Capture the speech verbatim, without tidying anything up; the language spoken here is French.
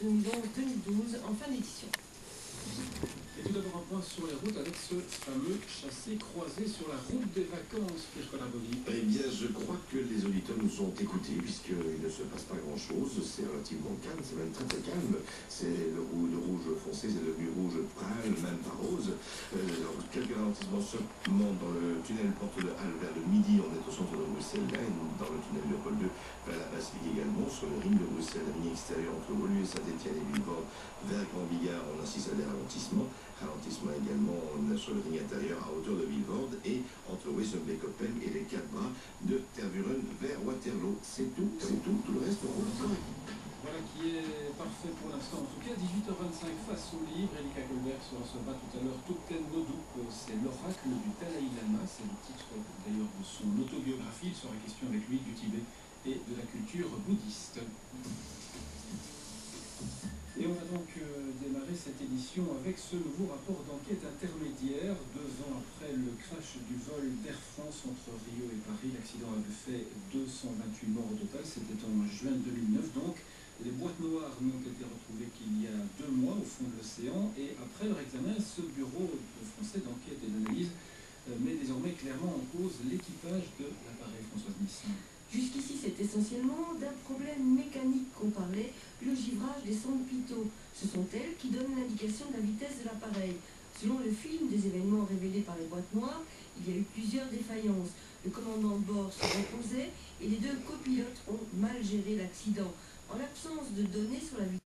deux mille onze deux mille douze en fin d'édition. Et tout d'abord un point sur les routes avec ce fameux chassé-croisé sur la route des vacances, Pierre Colaboli. Eh bien, je crois que les auditeurs nous ont écoutés, puisqu'il ne se passe pas grand-chose. C'est relativement calme, c'est même très très calme. C'est le, rou le rouge foncé, c'est devenu rouge pâle, même pas rose. Euh, alors, quelques ralentissements seulement dans le tunnel Porte de Halle vers le midi. On est au centre de Bruxelles, là, et dans le tunnel Léopold deux vers la Basilique également. Sur le ring de Bruxelles, la ligne extérieure entre Woluwe et Saint-Étienne et Villefort vers Grand Bigard, on assiste à des ralentissements. Ralentissement également sur le ring intérieur à hauteur de Villefort et entre Wezenbeek-Oppem et les quatre bras de Tervuren vers Waterloo. C'est tout, c'est tout, tout le reste on reprend. Voilà qui est parfait pour l'instant. En tout cas, dix-huit heures vingt-cinq face au livre. Elika Kolberg se recevra tout à l'heure Thupten Noduk. C'est l'oracle du Dalai Lama. C'est le titre d'ailleurs de son autobiographie. Il sera question avec lui du Tibet et de la culture bouddhiste. Et on va donc euh, démarrer cette édition avec ce nouveau rapport d'enquête intermédiaire. Deux ans après le crash du vol d'Air France entre Rio et Paris, l'accident avait fait deux cent vingt-huit morts au total. C'était en juin deux mille neuf donc. Les boîtes noires n'ont été retrouvées qu'il y a deux mois au fond de l'océan. Et après leur examen, ce bureau français d'enquête et d'analyse euh, met désormais clairement en cause l'équipage de l'appareil Françoise Missin. Jusqu'ici, c'est essentiellement d'un problème mécanique qu'on parlait, le givrage des sondes Pitot. Ce sont elles qui donnent l'indication de la vitesse de l'appareil. Selon le film des événements révélés par les boîtes noires, il y a eu plusieurs défaillances. Le commandant de bord se reposait et les deux copilotes ont mal géré l'accident. En l'absence de données sur la vitesse,